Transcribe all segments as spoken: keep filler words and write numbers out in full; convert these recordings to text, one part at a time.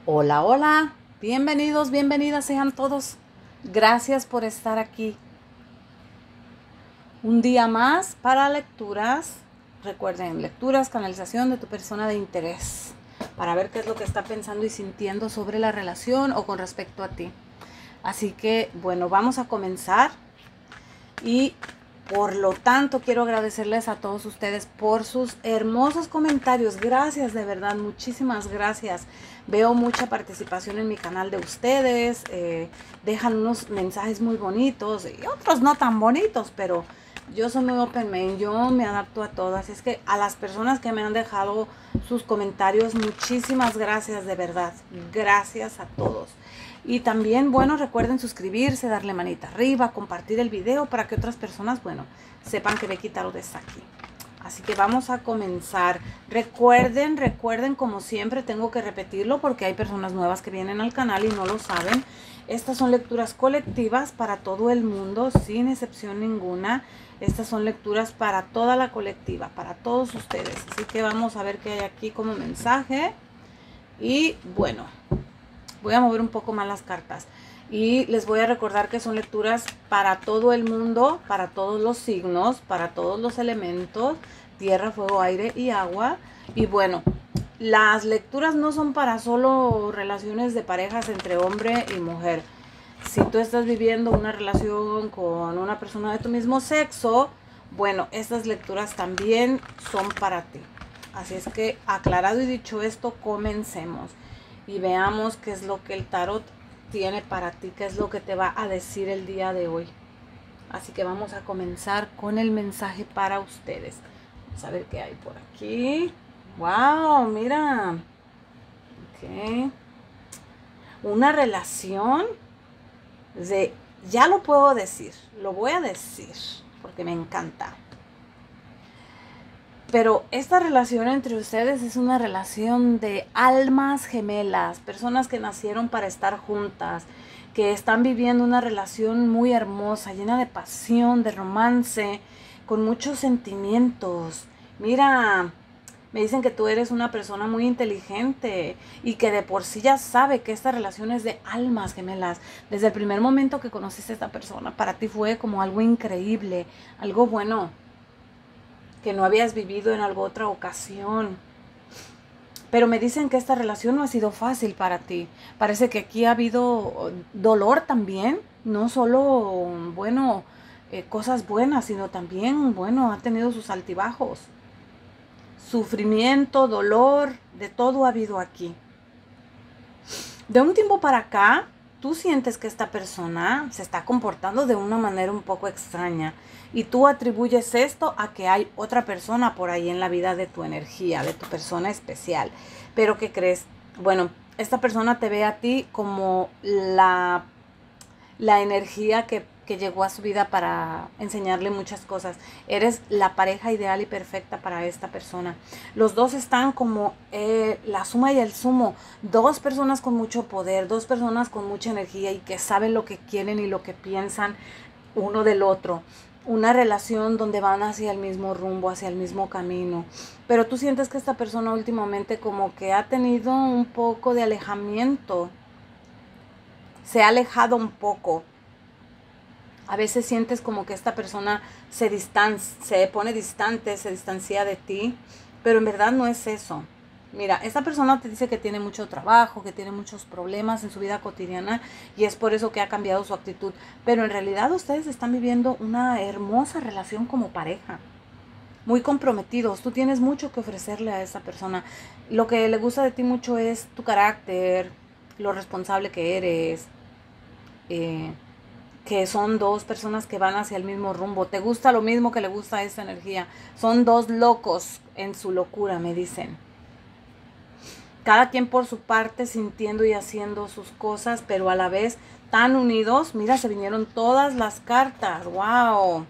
Hola, hola, bienvenidos, bienvenidas sean todos. Gracias por estar aquí. Un día más para lecturas. Recuerden, lecturas, canalización de tu persona de interés. Para ver qué es lo que está pensando y sintiendo sobre la relación o con respecto a ti. Así que, bueno, vamos a comenzar. Y por lo tanto, quiero agradecerles a todos ustedes por sus hermosos comentarios. Gracias, de verdad, muchísimas gracias. Veo mucha participación en mi canal de ustedes. Eh, dejan unos mensajes muy bonitos y otros no tan bonitos, pero yo soy muy open mind, yo me adapto a todo. Así es que a las personas que me han dejado sus comentarios, muchísimas gracias, de verdad. Gracias a todos. Y también, bueno, recuerden suscribirse, darle manita arriba, compartir el video para que otras personas, bueno, sepan que Becky Tarot está aquí. Así que vamos a comenzar. Recuerden, recuerden, como siempre, tengo que repetirlo porque hay personas nuevas que vienen al canal y no lo saben. Estas son lecturas colectivas para todo el mundo, sin excepción ninguna. Estas son lecturas para toda la colectiva, para todos ustedes. Así que vamos a ver qué hay aquí como mensaje. Y bueno, voy a mover un poco más las cartas. Y les voy a recordar que son lecturas para todo el mundo, para todos los signos, para todos los elementos, tierra, fuego, aire y agua. Y bueno, las lecturas no son para solo relaciones de parejas entre hombre y mujer. Si tú estás viviendo una relación con una persona de tu mismo sexo, bueno, estas lecturas también son para ti. Así es que, aclarado y dicho esto, comencemos. Y veamos qué es lo que el tarot tiene para ti, qué es lo que te va a decir el día de hoy. Así que vamos a comenzar con el mensaje para ustedes. Vamos a ver qué hay por aquí. ¡Wow! Mira. Ok. Una relación de... Ya lo puedo decir, lo voy a decir, porque me encanta. Pero esta relación entre ustedes es una relación de almas gemelas, personas que nacieron para estar juntas, que están viviendo una relación muy hermosa, llena de pasión, de romance, con muchos sentimientos. Mira, me dicen que tú eres una persona muy inteligente y que de por sí ya sabe que esta relación es de almas gemelas. Desde el primer momento que conociste a esta persona, para ti fue como algo increíble, algo bueno, que no habías vivido en alguna otra ocasión. Pero me dicen que esta relación no ha sido fácil para ti. Parece que aquí ha habido dolor también, no solo, bueno, eh, cosas buenas, sino también, bueno, ha tenido sus altibajos. Sufrimiento, dolor, de todo ha habido aquí. De un tiempo para acá, tú sientes que esta persona se está comportando de una manera un poco extraña y tú atribuyes esto a que hay otra persona por ahí en la vida de tu energía, de tu persona especial. Pero ¿qué crees? Bueno, esta persona te ve a ti como la, la energía que, que llegó a su vida para enseñarle muchas cosas. Eres la pareja ideal y perfecta para esta persona. Los dos están como eh, la suma y el sumo. Dos personas con mucho poder, dos personas con mucha energía y que saben lo que quieren y lo que piensan uno del otro. Una relación donde van hacia el mismo rumbo, hacia el mismo camino. Pero tú sientes que esta persona últimamente como que ha tenido un poco de alejamiento. Se ha alejado un poco. A veces sientes como que esta persona se distancia, se pone distante, se distancia de ti, pero en verdad no es eso. Mira, esta persona te dice que tiene mucho trabajo, que tiene muchos problemas en su vida cotidiana y es por eso que ha cambiado su actitud. Pero en realidad ustedes están viviendo una hermosa relación como pareja, muy comprometidos. Tú tienes mucho que ofrecerle a esta persona. Lo que le gusta de ti mucho es tu carácter, lo responsable que eres, eh, que son dos personas que van hacia el mismo rumbo. Te gusta lo mismo que le gusta a esta energía. Son dos locos en su locura, me dicen. Cada quien por su parte, sintiendo y haciendo sus cosas, pero a la vez tan unidos. Mira, se vinieron todas las cartas. ¡Wow!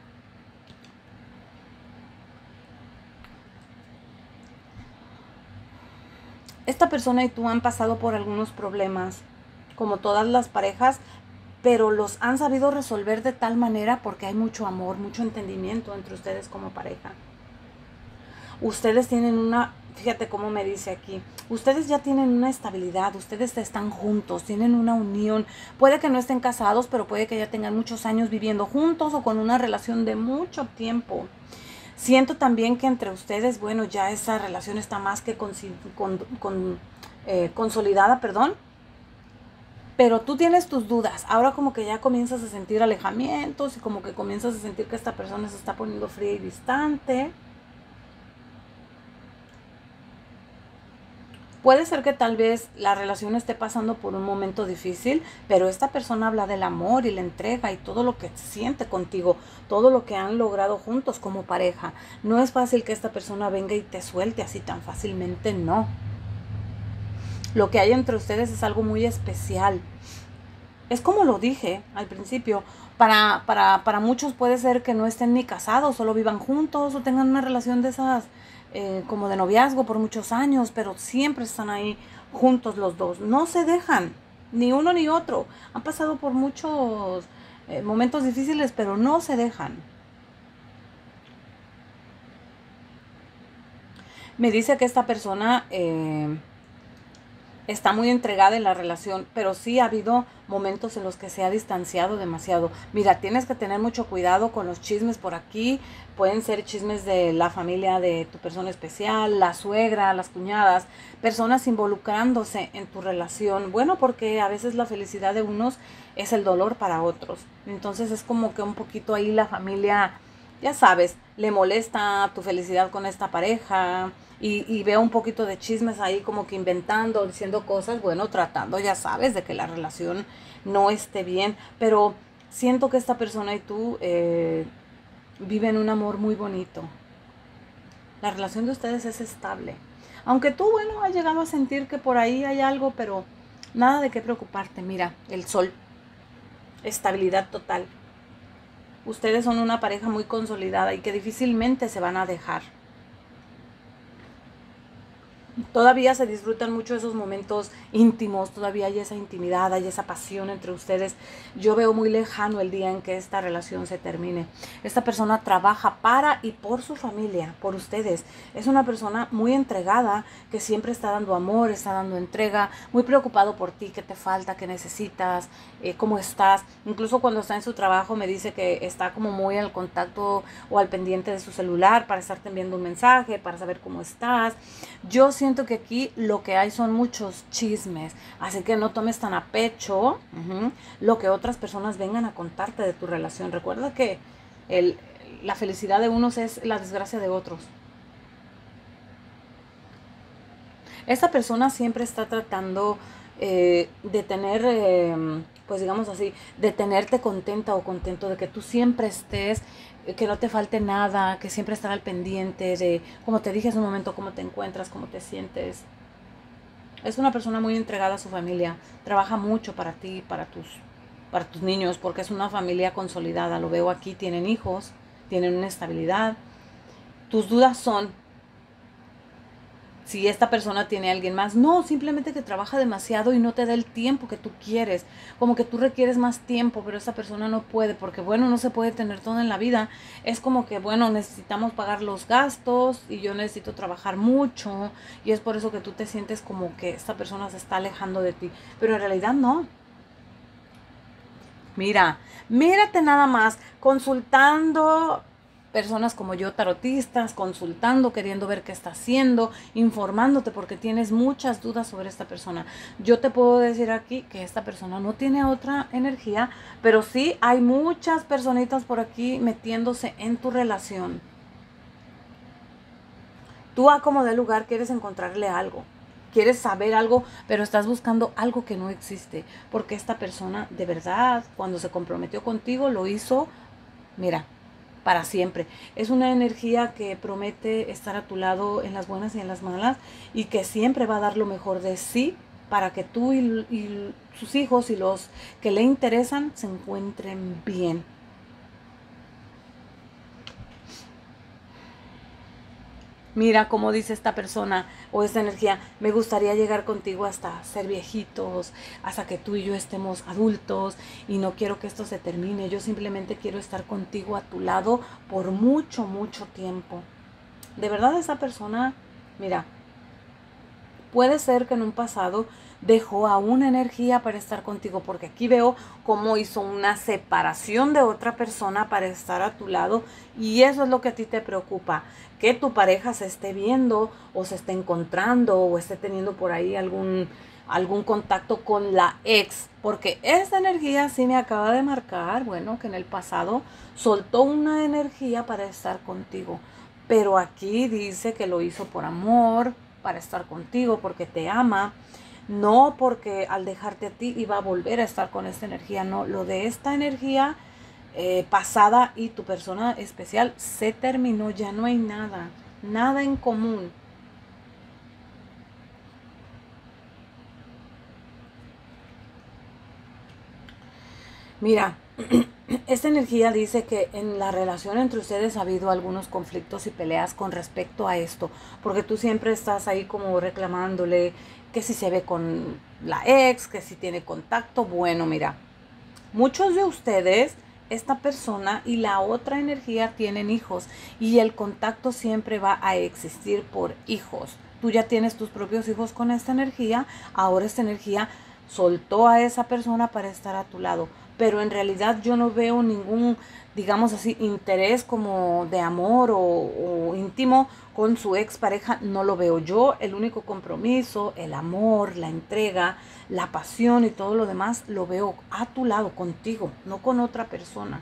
Esta persona y tú han pasado por algunos problemas, como todas las parejas, pero los han sabido resolver de tal manera porque hay mucho amor, mucho entendimiento entre ustedes como pareja. Ustedes tienen una fíjate cómo me dice aquí, ustedes ya tienen una estabilidad, ustedes están juntos, tienen una unión, puede que no estén casados, pero puede que ya tengan muchos años viviendo juntos o con una relación de mucho tiempo. Siento también que entre ustedes, bueno, ya esa relación está más que con, con, con, eh, consolidada, perdón, pero tú tienes tus dudas. Ahora como que ya comienzas a sentir alejamientos y como que comienzas a sentir que esta persona se está poniendo fría y distante. Puede ser que tal vez la relación esté pasando por un momento difícil, pero esta persona habla del amor y la entrega y todo lo que siente contigo, todo lo que han logrado juntos como pareja. No es fácil que esta persona venga y te suelte así tan fácilmente, no. Lo que hay entre ustedes es algo muy especial. Es como lo dije al principio, para, para, para muchos puede ser que no estén ni casados, solo vivan juntos o tengan una relación de esas eh, como de noviazgo por muchos años, pero siempre están ahí juntos los dos. No se dejan, ni uno ni otro. Han pasado por muchos eh, momentos difíciles, pero no se dejan. Me dice que esta persona eh, está muy entregada en la relación, pero sí ha habido momentos en los que se ha distanciado demasiado. Mira, tienes que tener mucho cuidado con los chismes por aquí. Pueden ser chismes de la familia de tu persona especial, la suegra, las cuñadas, personas involucrándose en tu relación. Bueno, porque a veces la felicidad de unos es el dolor para otros. Entonces es como que un poquito ahí la familia, ya sabes, le molesta tu felicidad con esta pareja. Y, y veo un poquito de chismes ahí como que inventando, diciendo cosas, bueno, tratando, ya sabes, de que la relación no esté bien. Pero siento que esta persona y tú eh, viven un amor muy bonito. La relación de ustedes es estable. Aunque tú, bueno, has llegado a sentir que por ahí hay algo, pero nada de qué preocuparte. Mira, el sol, estabilidad total. Ustedes son una pareja muy consolidada y que difícilmente se van a dejar. Todavía se disfrutan mucho esos momentos íntimos, todavía hay esa intimidad, hay esa pasión entre ustedes. Yo veo muy lejano el día en que esta relación se termine. Esta persona trabaja para y por su familia, por ustedes. Es una persona muy entregada, que siempre está dando amor, está dando entrega, muy preocupado por ti, qué te falta, qué necesitas, eh, cómo estás. Incluso cuando está en su trabajo me dice que está como muy al contacto o al pendiente de su celular para estarte enviando un mensaje, para saber cómo estás. Yo siento Siento que aquí lo que hay son muchos chismes, así que no tomes tan a pecho uh-huh, lo que otras personas vengan a contarte de tu relación. Recuerda que el, la felicidad de unos es la desgracia de otros. Esta persona siempre está tratando eh, de tener, eh, pues digamos así, de tenerte contenta o contento, de que tú siempre estés, que no te falte nada, que siempre estar al pendiente de, como te dije hace un momento, cómo te encuentras, cómo te sientes. Es una persona muy entregada a su familia, trabaja mucho para ti, para tus, para tus niños, porque es una familia consolidada. Lo veo aquí, tienen hijos, tienen una estabilidad. Tus dudas son si esta persona tiene a alguien más. No, simplemente que trabaja demasiado y no te da el tiempo que tú quieres. Como que tú requieres más tiempo, pero esta persona no puede, porque bueno, no se puede tener todo en la vida. Es como que bueno, necesitamos pagar los gastos y yo necesito trabajar mucho y es por eso que tú te sientes como que esta persona se está alejando de ti, pero en realidad no. Mira, mírate nada más, consultando personas como yo, tarotistas, consultando, queriendo ver qué está haciendo, informándote porque tienes muchas dudas sobre esta persona. Yo te puedo decir aquí que esta persona no tiene otra energía, pero sí hay muchas personitas por aquí metiéndose en tu relación. Tú a como de lugar quieres encontrarle algo, quieres saber algo, pero estás buscando algo que no existe, porque esta persona de verdad, cuando se comprometió contigo, lo hizo, mira, para siempre. Es una energía que promete estar a tu lado en las buenas y en las malas y que siempre va a dar lo mejor de sí para que tú y, y sus hijos y los que le interesan se encuentren bien. Mira cómo dice esta persona o esta energía, me gustaría llegar contigo hasta ser viejitos, hasta que tú y yo estemos adultos y no quiero que esto se termine. Yo simplemente quiero estar contigo a tu lado por mucho, mucho tiempo. De verdad esa persona, mira, Puede ser que en un pasado dejó a una energía para estar contigo, porque aquí veo cómo hizo una separación de otra persona para estar a tu lado, y eso es lo que a ti te preocupa, que tu pareja se esté viendo o se esté encontrando o esté teniendo por ahí algún, algún contacto con la ex, porque esta energía sí me acaba de marcar, bueno, que en el pasado soltó una energía para estar contigo, pero aquí dice que lo hizo por amor, para estar contigo, porque te ama. No porque al dejarte a ti iba a volver a estar con esta energía, no, lo de esta energía eh, pasada y tu persona especial se terminó, ya no hay nada, nada en común. Mira, esta energía dice que en la relación entre ustedes ha habido algunos conflictos y peleas con respecto a esto, porque tú siempre estás ahí como reclamándole que si se ve con la ex, que si tiene contacto. Bueno, mira, muchos de ustedes, esta persona y la otra energía tienen hijos y el contacto siempre va a existir por hijos. Tú ya tienes tus propios hijos con esta energía, ahora esta energía soltó a esa persona para estar a tu lado, pero en realidad yo no veo ningún, digamos así, interés como de amor o, o íntimo con su expareja, no lo veo yo. El único compromiso, el amor, la entrega, la pasión y todo lo demás lo veo a tu lado, contigo, no con otra persona.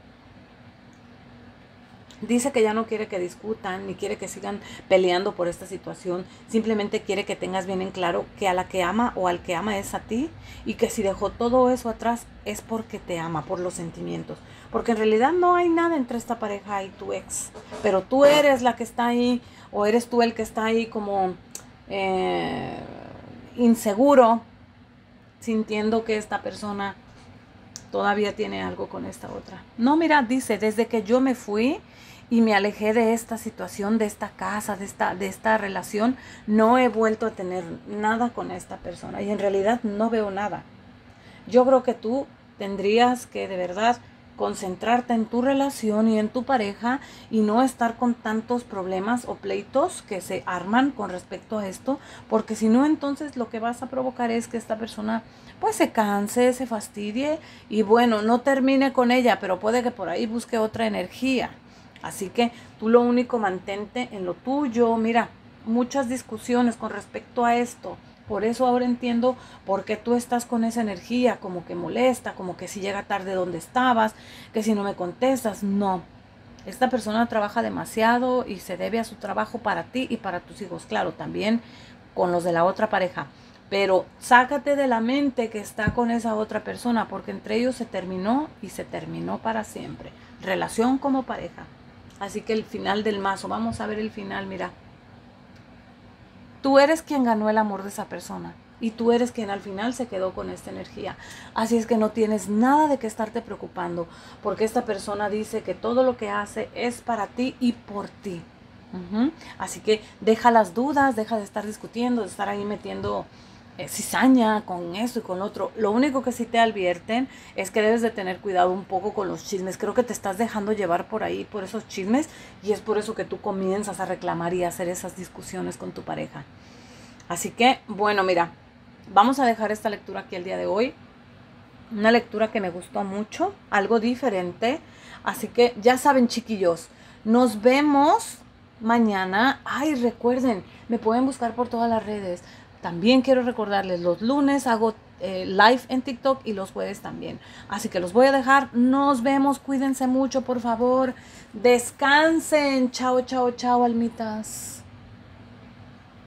Dice que ya no quiere que discutan, ni quiere que sigan peleando por esta situación. Simplemente quiere que tengas bien en claro que a la que ama o al que ama es a ti. Y que si dejó todo eso atrás es porque te ama, por los sentimientos. Porque en realidad no hay nada entre esta pareja y tu ex. Pero tú eres la que está ahí, o eres tú el que está ahí como eh, inseguro, sintiendo que esta persona todavía tiene algo con esta otra. No, mira, dice, desde que yo me fui y me alejé de esta situación, de esta casa, de esta, de esta relación, no he vuelto a tener nada con esta persona. Y en realidad no veo nada. Yo creo que tú tendrías que de verdad concentrarte en tu relación y en tu pareja y no estar con tantos problemas o pleitos que se arman con respecto a esto, porque si no, entonces lo que vas a provocar es que esta persona pues se canse, se fastidie y bueno, no termine con ella, pero puede que por ahí busque otra energía. Así que tú lo único, mantente en lo tuyo. Mira, muchas discusiones con respecto a esto. Por eso ahora entiendo por qué tú estás con esa energía, como que molesta, como que si llega tarde donde estabas, que si no me contestas. No, esta persona trabaja demasiado y se debe a su trabajo para ti y para tus hijos. Claro, también con los de la otra pareja. Pero sácate de la mente que está con esa otra persona, porque entre ellos se terminó y se terminó para siempre. Relación como pareja. Así que el final del mazo, vamos a ver el final, mira. Tú eres quien ganó el amor de esa persona y tú eres quien al final se quedó con esta energía. Así es que no tienes nada de qué estarte preocupando, porque esta persona dice que todo lo que hace es para ti y por ti. Uh-huh. Así que deja las dudas, deja de estar discutiendo, de estar ahí metiendo eh, cizaña con esto y con lo otro. Lo único que sí te advierten es que debes de tener cuidado un poco con los chismes. Creo que te estás dejando llevar por ahí, por esos chismes, y es por eso que tú comienzas a reclamar y a hacer esas discusiones con tu pareja. Así que, bueno, mira, vamos a dejar esta lectura aquí el día de hoy. Una lectura que me gustó mucho, algo diferente. Así que ya saben, chiquillos, nos vemos mañana. Ay, recuerden, me pueden buscar por todas las redes. También quiero recordarles, los lunes hago eh, live en TikTok y los jueves también. Así que los voy a dejar. Nos vemos, cuídense mucho, por favor. Descansen. Chao, chao, chao, almitas.